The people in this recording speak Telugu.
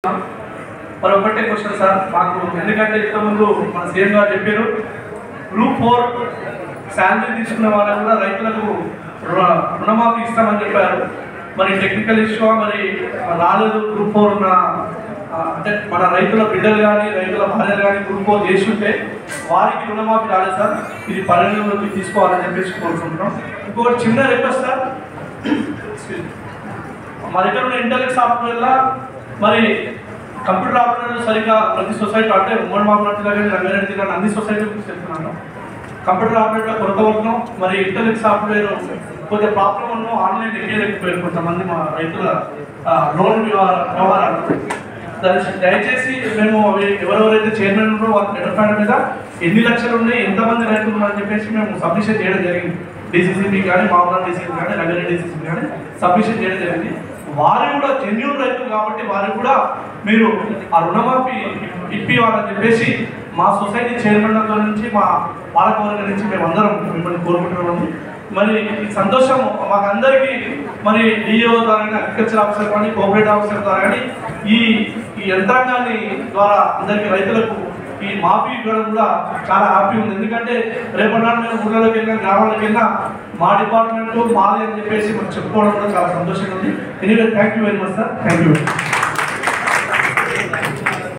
మరి ఒకటే క్వశ్చన్ సార్ మాకు ఎందుకంటే ఇంతకుముందు మన సీఎం గారు చెప్పారు గ్రూప్ 4 శాలరీ తీసుకున్న వాళ్ళకు కూడా రైతులకు రుణమాఫీ ఇస్తామని చెప్పారు. మరి టెక్నికల్ ఇష్యూ మరి రాలేదు. గ్రూప్ 4 ఉన్న అంటే మన రైతుల బిడ్డలు కానీ రైతుల భార్యలు కానీ గ్రూప్ 4 చేసి ఉంటే వారికి రుణమాఫీ రాలేదు సార్. ఇది పరిగణలోకి తీసుకోవాలని చెప్పేసి కోరుకుంటున్నాం. ఇంకొకటి చిన్న రిక్వెస్ట్ సార్, మా దగ్గర ఉన్న ఇంటెలిజెన్స్ సాఫ్ట్వేర్లో మరి కంప్యూటర్ ఆపరేటర్ సరిగ్గా ప్రతి సొసైటీ అంటే ఉమ్మడి మాట్లాడుతూ కానీ రంగారెడ్డి జిల్లా అన్ని సొసైటీ గురించి చెప్తున్నాను. కంప్యూటర్ ఆపరేటర్ కొరత వస్తున్నాం. మరి ఇంటెలిజెన్స్ సాఫ్ట్వేర్ కొద్దిగా ప్రాబ్లం ఉన్నాం. ఆన్లైన్ ఎక్కేయలేకపోయారు కొంతమంది మా రైతుల లోన్ వ్యవహారాలు. దయచేసి మేము ఎవరెవరైతే చైర్మన్ ఉన్నారో వాళ్ళ డెవలప్మెంట్ మీద ఎన్ని లక్షలు ఉన్నాయి, ఎంతమంది రైతులు ఉన్నారని చెప్పేసి మేము సబ్మిషన్ చేయడం జరిగింది. డీసీసీబీ కానీ మామూలు డీసీసీ కానీ రంగారెడ్డి డీసీసీ కానీ సబ్మిషన్ చేయడం జరిగింది. వారు కూడా జెన్యూన్ రైతులు కాబట్టి వారికి కూడా మీరు ఆ రుణమాఫీ ఇప్పివ్వాలని చెప్పేసి మా సొసైటీ చైర్మన్ల నుంచి మా పాలకవర్గం నుంచి మేము అందరం మిమ్మల్ని కోరుకుంటున్నాము. మరి ఈ సంతోషం మాకందరికీ మరి డిఓ ద్వారా కానీ అగ్రికల్చర్ ఆఫీసర్ కానీ కోఆపరేటివ్ ఆఫీసర్ ద్వారా కానీ ఈ యంత్రాంగాన్ని ద్వారా అందరికీ రైతులకు ఈ మాఫీ ఇవ్వడం కూడా చాలా హ్యాపీ ఉంది. ఎందుకంటే రేపటి నాడు మేము ఊళ్ళలోకి వెళ్ళినా గ్రామాలకు వెళ్ళినా మా డిపార్ట్మెంట్ మాది అని చెప్పేసి మనం చెప్పుకోవడం కూడా చాలా సంతోషంగా ఉంది. Anyway thank you very much sir. Thank you.